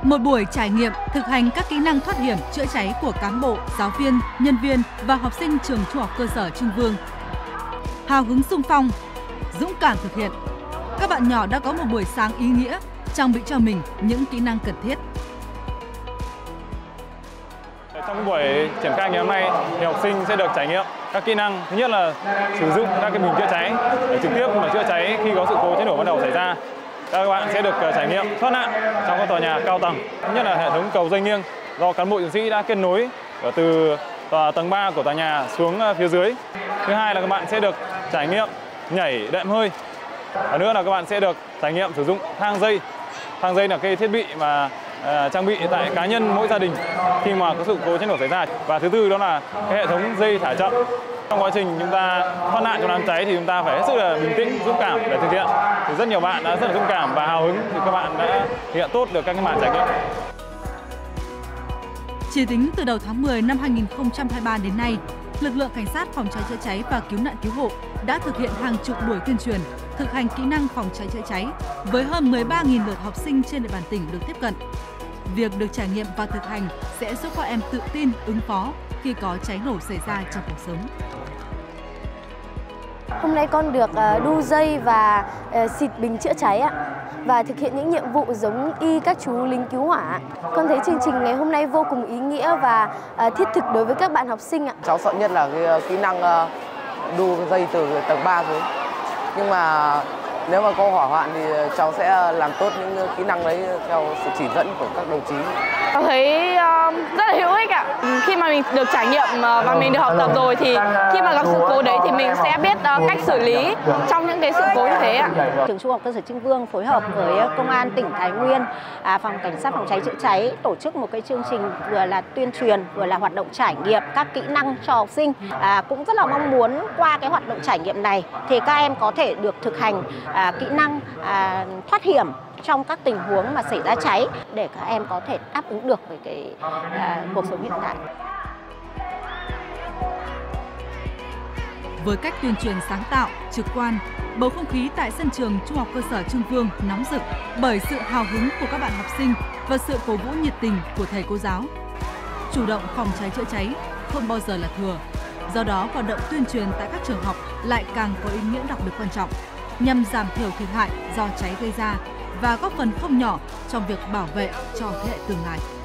Một buổi trải nghiệm thực hành các kỹ năng thoát hiểm chữa cháy của cán bộ, giáo viên, nhân viên và học sinh trường Trung học cơ sở Trưng Vương. Hào hứng xung phong, dũng cảm thực hiện. Các bạn nhỏ đã có một buổi sáng ý nghĩa, trang bị cho mình những kỹ năng cần thiết. Trong buổi triển khai ngày hôm nay, thì học sinh sẽ được trải nghiệm các kỹ năng. Thứ nhất là sử dụng các cái bình chữa cháy để trực tiếp mà chữa cháy khi có sự cố cháy nổ bắt đầu xảy ra. Các bạn sẽ được trải nghiệm thoát nạn trong các tòa nhà cao tầng. Thứ nhất là hệ thống cầu dây nghiêng do cán bộ chiến sĩ đã kết nối từ tầng 3 của tòa nhà xuống phía dưới. Thứ hai là các bạn sẽ được trải nghiệm nhảy đệm hơi. Và nữa là các bạn sẽ được trải nghiệm sử dụng thang dây. Thang dây là cái thiết bị mà trang bị tại cá nhân mỗi gia đình khi mà có sự cố cháy nổ xảy ra. Và thứ tư đó là cái hệ thống dây thả chậm. Trong quá trình chúng ta thoát nạn trong đám cháy thì chúng ta phải hết sức là bình tĩnh, dũng cảm để thực hiện. Thì rất nhiều bạn đã rất là dũng cảm và hào hứng thì các bạn đã thực hiện tốt được các cái màn trải nghiệm. Chỉ tính từ đầu tháng 10 năm 2023 đến nay, lực lượng cảnh sát phòng cháy chữa cháy và cứu nạn cứu hộ đã thực hiện hàng chục buổi tuyên truyền, thực hành kỹ năng phòng cháy chữa cháy với hơn 13.000 lượt học sinh trên địa bàn tỉnh được tiếp cận. Việc được trải nghiệm và thực hành sẽ giúp các em tự tin ứng phó khi có cháy nổ xảy ra trong cuộc sống. Hôm nay con được đu dây và xịt bình chữa cháy ạ, và thực hiện những nhiệm vụ giống y các chú lính cứu hỏa. Con thấy chương trình ngày hôm nay vô cùng ý nghĩa và thiết thực đối với các bạn học sinh ạ. Cháu sợ nhất là cái kỹ năng đu dây từ tầng 3 xuống. Nhưng mà nếu mà có hỏa hoạn thì cháu sẽ làm tốt những kỹ năng đấy theo sự chỉ dẫn của các đồng chí. Cháu thấy rất là hữu ích ạ. Khi mà mình được trải nghiệm và mình được học tập rồi thì khi mà gặp sự cố đấy thì mình sẽ biết cách xử lý trong những cái sự cố như thế ạ. Trường Trung học cơ sở Trưng Vương phối hợp với Công an tỉnh Thái Nguyên, phòng cảnh sát phòng cháy chữa cháy tổ chức một cái chương trình vừa là tuyên truyền vừa là hoạt động trải nghiệm các kỹ năng cho học sinh. Cũng rất là mong muốn qua cái hoạt động trải nghiệm này thì các em có thể được thực hành kỹ năng thoát hiểm trong các tình huống mà xảy ra cháy để các em có thể đáp ứng được với cái cuộc sống hiện tại. Với cách tuyên truyền sáng tạo, trực quan, bầu không khí tại sân trường Trung học cơ sở Trưng Vương nóng rực bởi sự hào hứng của các bạn học sinh và sự cổ vũ nhiệt tình của thầy cô giáo. Chủ động phòng cháy chữa cháy không bao giờ là thừa. Do đó, hoạt động tuyên truyền tại các trường học lại càng có ý nghĩa đặc biệt quan trọng nhằm giảm thiểu thiệt hại do cháy gây ra và góp phần không nhỏ trong việc bảo vệ cho thế hệ tương lai.